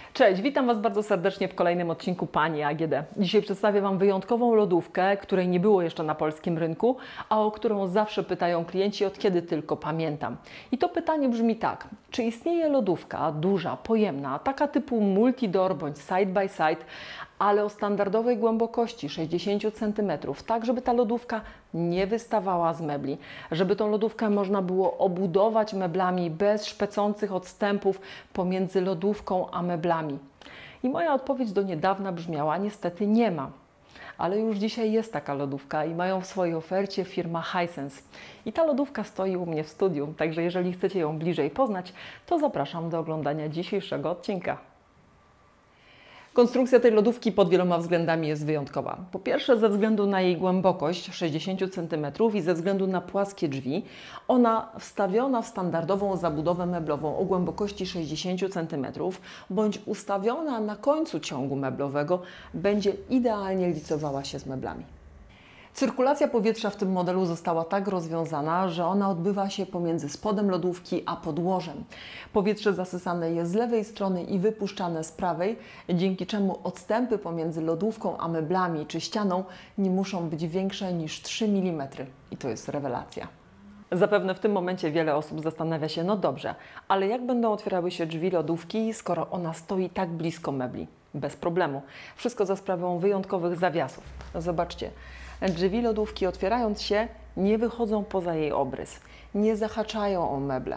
Cześć, witam Was bardzo serdecznie w kolejnym odcinku Pani AGD. Dzisiaj przedstawię Wam wyjątkową lodówkę, której nie było jeszcze na polskim rynku, a o którą zawsze pytają klienci, od kiedy tylko pamiętam. I to pytanie brzmi tak: czy istnieje lodówka duża, pojemna, taka typu multi-door bądź side by side, ale o standardowej głębokości 60 cm, tak żeby ta lodówka nie wystawała z mebli, żeby tą lodówkę można było obudować meblami bez szpecących odstępów pomiędzy lodówką a meblami? I moja odpowiedź do niedawna brzmiała: niestety nie ma. Ale już dzisiaj jest taka lodówka i mają w swojej ofercie firma Hisense. I ta lodówka stoi u mnie w studiu, także jeżeli chcecie ją bliżej poznać, to zapraszam do oglądania dzisiejszego odcinka. Konstrukcja tej lodówki pod wieloma względami jest wyjątkowa. Po pierwsze, ze względu na jej głębokość 60 cm i ze względu na płaskie drzwi, ona wstawiona w standardową zabudowę meblową o głębokości 60 cm bądź ustawiona na końcu ciągu meblowego będzie idealnie licowała się z meblami. Cyrkulacja powietrza w tym modelu została tak rozwiązana, że ona odbywa się pomiędzy spodem lodówki a podłożem. Powietrze zasysane jest z lewej strony i wypuszczane z prawej, dzięki czemu odstępy pomiędzy lodówką a meblami czy ścianą nie muszą być większe niż 3 mm. I to jest rewelacja. Zapewne w tym momencie wiele osób zastanawia się: no dobrze, ale jak będą otwierały się drzwi lodówki, skoro ona stoi tak blisko mebli? Bez problemu. Wszystko za sprawą wyjątkowych zawiasów. Zobaczcie. Drzwi lodówki, otwierając się, nie wychodzą poza jej obrys, nie zahaczają o meble.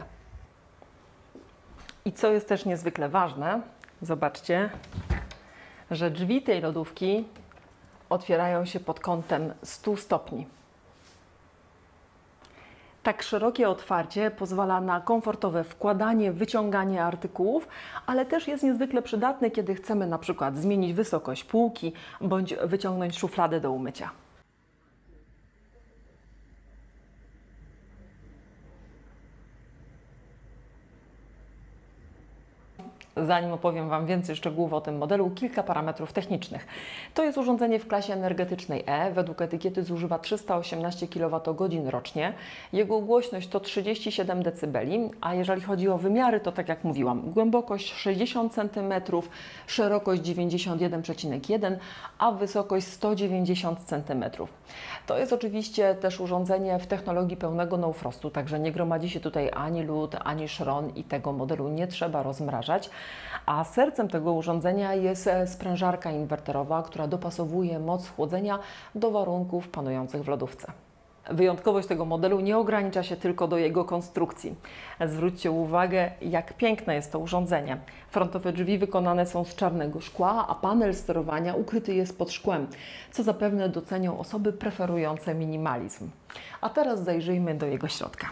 I co jest też niezwykle ważne, zobaczcie, że drzwi tej lodówki otwierają się pod kątem 100 stopni. Tak szerokie otwarcie pozwala na komfortowe wkładanie, wyciąganie artykułów, ale też jest niezwykle przydatne, kiedy chcemy na przykład zmienić wysokość półki bądź wyciągnąć szufladę do umycia. Zanim opowiem Wam więcej szczegółów o tym modelu, kilka parametrów technicznych. To jest urządzenie w klasie energetycznej E. Według etykiety zużywa 318 kWh rocznie. Jego głośność to 37 dB, a jeżeli chodzi o wymiary, to tak jak mówiłam, głębokość 60 cm, szerokość 91,1 a wysokość 190 cm. To jest oczywiście też urządzenie w technologii pełnego no-frostu, także nie gromadzi się tutaj ani lód, ani szron i tego modelu nie trzeba rozmrażać. A sercem tego urządzenia jest sprężarka inwerterowa, która dopasowuje moc chłodzenia do warunków panujących w lodówce. Wyjątkowość tego modelu nie ogranicza się tylko do jego konstrukcji. Zwróćcie uwagę, jak piękne jest to urządzenie. Frontowe drzwi wykonane są z czarnego szkła, a panel sterowania ukryty jest pod szkłem, co zapewne docenią osoby preferujące minimalizm. A teraz zajrzyjmy do jego środka.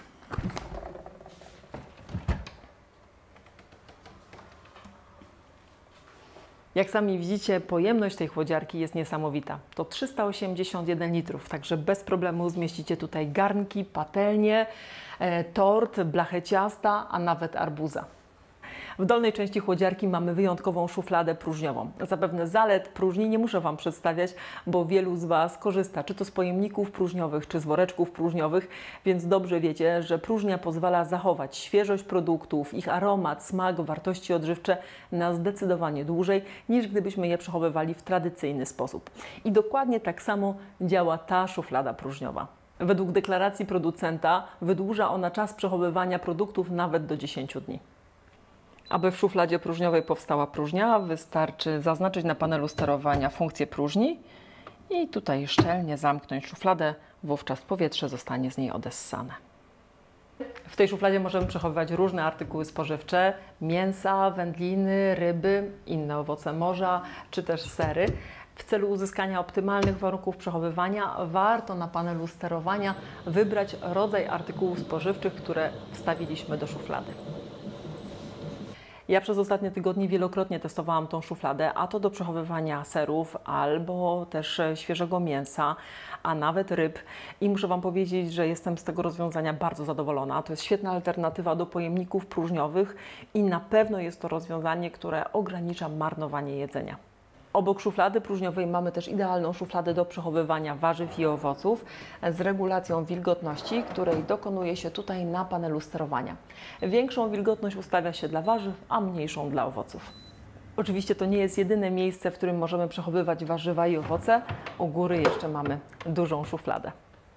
Jak sami widzicie, pojemność tej chłodziarki jest niesamowita. To 381 litrów, także bez problemu zmieścicie tutaj garnki, patelnie, tort, blachę ciasta, a nawet arbuza. W dolnej części chłodziarki mamy wyjątkową szufladę próżniową. Zapewne zalet próżni nie muszę Wam przedstawiać, bo wielu z Was korzysta czy to z pojemników próżniowych, czy z woreczków próżniowych, więc dobrze wiecie, że próżnia pozwala zachować świeżość produktów, ich aromat, smak, wartości odżywcze na zdecydowanie dłużej, niż gdybyśmy je przechowywali w tradycyjny sposób. I dokładnie tak samo działa ta szuflada próżniowa. Według deklaracji producenta wydłuża ona czas przechowywania produktów nawet do 10 dni. Aby w szufladzie próżniowej powstała próżnia, wystarczy zaznaczyć na panelu sterowania funkcję próżni i tutaj szczelnie zamknąć szufladę, wówczas powietrze zostanie z niej odessane. W tej szufladzie możemy przechowywać różne artykuły spożywcze, mięsa, wędliny, ryby, inne owoce morza czy też sery. W celu uzyskania optymalnych warunków przechowywania warto na panelu sterowania wybrać rodzaj artykułów spożywczych, które wstawiliśmy do szuflady. Ja przez ostatnie tygodnie wielokrotnie testowałam tą szufladę, a to do przechowywania serów albo też świeżego mięsa, a nawet ryb. I muszę Wam powiedzieć, że jestem z tego rozwiązania bardzo zadowolona. To jest świetna alternatywa do pojemników próżniowych i na pewno jest to rozwiązanie, które ogranicza marnowanie jedzenia. Obok szuflady próżniowej mamy też idealną szufladę do przechowywania warzyw i owoców z regulacją wilgotności, której dokonuje się tutaj na panelu sterowania. Większą wilgotność ustawia się dla warzyw, a mniejszą dla owoców. Oczywiście to nie jest jedyne miejsce, w którym możemy przechowywać warzywa i owoce. U góry jeszcze mamy dużą szufladę.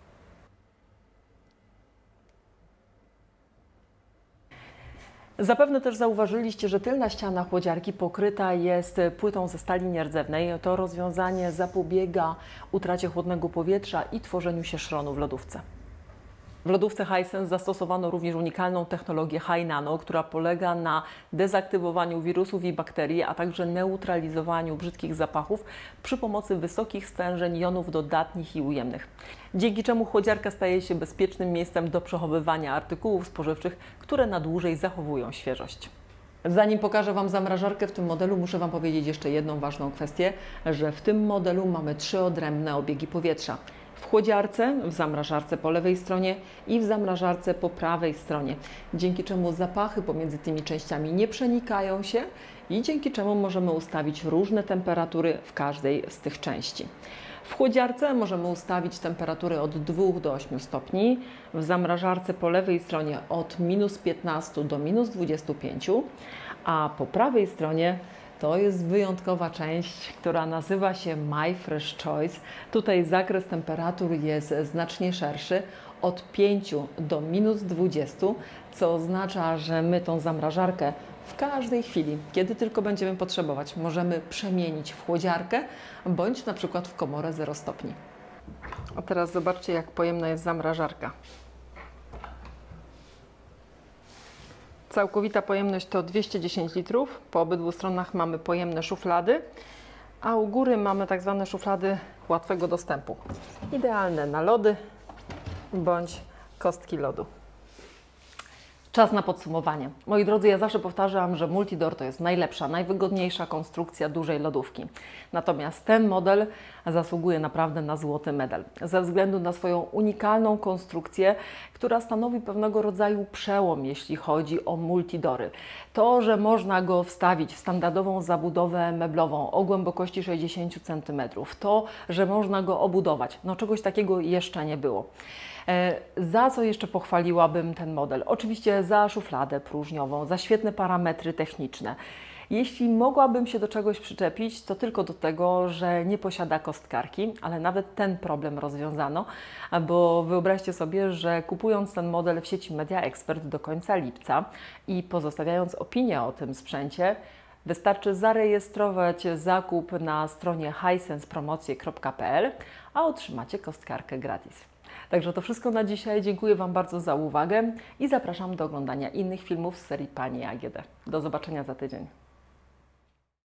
Zapewne też zauważyliście, że tylna ściana chłodziarki pokryta jest płytą ze stali nierdzewnej. To rozwiązanie zapobiega utracie chłodnego powietrza i tworzeniu się szronu w lodówce. W lodówce Hisense zastosowano również unikalną technologię High Nano, która polega na dezaktywowaniu wirusów i bakterii, a także neutralizowaniu brzydkich zapachów przy pomocy wysokich stężeń jonów dodatnich i ujemnych. Dzięki czemu chłodziarka staje się bezpiecznym miejscem do przechowywania artykułów spożywczych, które na dłużej zachowują świeżość. Zanim pokażę Wam zamrażarkę w tym modelu, muszę Wam powiedzieć jeszcze jedną ważną kwestię, że w tym modelu mamy 3 odrębne obiegi powietrza. W chłodziarce, w zamrażarce po lewej stronie i w zamrażarce po prawej stronie, dzięki czemu zapachy pomiędzy tymi częściami nie przenikają się i dzięki czemu możemy ustawić różne temperatury w każdej z tych części. W chłodziarce możemy ustawić temperatury od 2 do 8 stopni, w zamrażarce po lewej stronie od -15 do -25, a po prawej stronie to jest wyjątkowa część, która nazywa się My Fresh Choice. Tutaj zakres temperatur jest znacznie szerszy, od 5 do -20, co oznacza, że my tą zamrażarkę w każdej chwili, kiedy tylko będziemy potrzebować, możemy przemienić w chłodziarkę bądź na przykład w komorę 0 stopni. A teraz zobaczcie, jak pojemna jest zamrażarka. Całkowita pojemność to 210 litrów. Po obydwu stronach mamy pojemne szuflady, a u góry mamy tak zwane szuflady łatwego dostępu. Idealne na lody bądź kostki lodu. Czas na podsumowanie. Moi drodzy, ja zawsze powtarzam, że Multidor to jest najlepsza, najwygodniejsza konstrukcja dużej lodówki. Natomiast ten model zasługuje naprawdę na złoty medal. Ze względu na swoją unikalną konstrukcję, która stanowi pewnego rodzaju przełom, jeśli chodzi o Multidory. To, że można go wstawić w standardową zabudowę meblową o głębokości 60 cm. To, że można go obudować. No czegoś takiego jeszcze nie było. Za co jeszcze pochwaliłabym ten model? Oczywiście za szufladę próżniową, za świetne parametry techniczne. Jeśli mogłabym się do czegoś przyczepić, to tylko do tego, że nie posiada kostkarki, ale nawet ten problem rozwiązano, bo wyobraźcie sobie, że kupując ten model w sieci Media Expert do końca lipca i pozostawiając opinię o tym sprzęcie, wystarczy zarejestrować zakup na stronie hisensepromocje.pl, a otrzymacie kostkarkę gratis. Także to wszystko na dzisiaj. Dziękuję Wam bardzo za uwagę i zapraszam do oglądania innych filmów z serii Pani AGD. Do zobaczenia za tydzień.